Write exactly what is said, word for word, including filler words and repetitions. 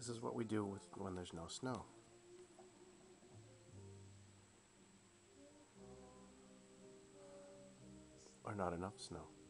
is what we do with when there's no snow. Or not enough snow.